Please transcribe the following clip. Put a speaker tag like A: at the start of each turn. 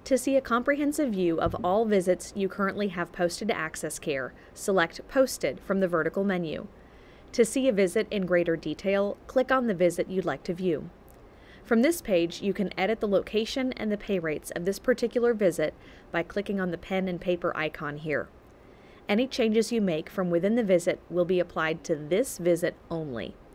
A: To see a comprehensive view of all visits you currently have posted to AxxessCARE, select Posted from the vertical menu. To see a visit in greater detail, click on the visit you'd like to view. From this page, you can edit the location and the pay rates of this particular visit by clicking on the pen and paper icon here. Any changes you make from within the visit will be applied to this visit only.